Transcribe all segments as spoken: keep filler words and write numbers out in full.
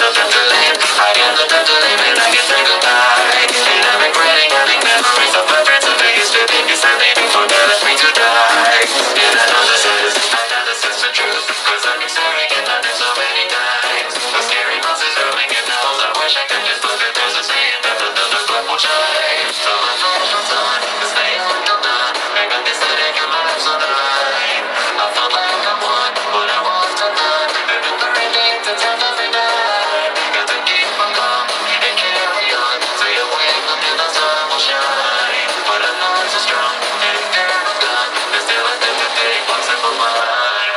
the time to leave. I got the time to leave and I can say goodbye. And I'm regretting having memories of my friends who they used to be beside me before they left me to die. And I know this is, I know this is the truth, cause I've been staring at London so many times. The scary monsters rolling in nose. I wish I could just look at those and say it, but the thunder clock will chime. So my phone's on, the stay's still done. I got this headache and my life's on the line. I felt like I won, but I was undone. And the burning to death every night. Got to keep my calm and carry on. Stay awake until the sun will shine. But I'm not so strong and never done. There's still a thing to take one simple line.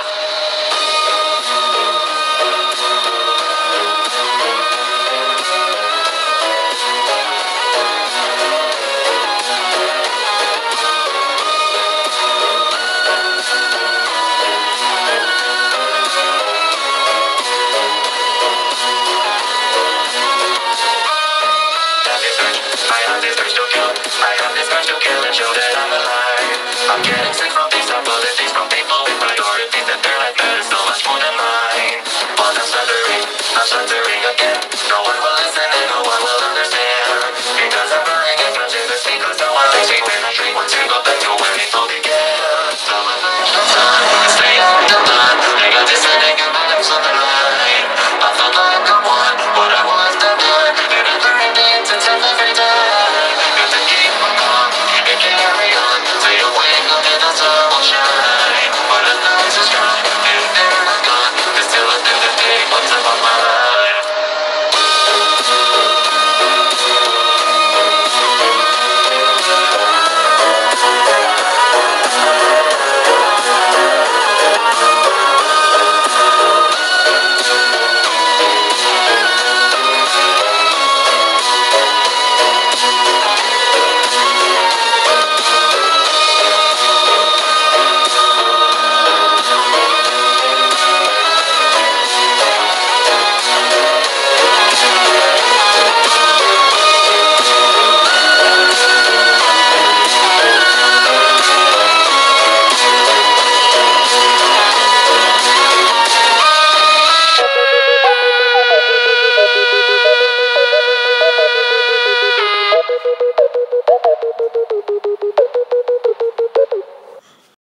I have this urge to kill, I have this urge to kill and show that I'm alive. I'm getting sick from these apologies from people with priorities that their life matters so much more than mine. But I'm stuttering, I'm stuttering again.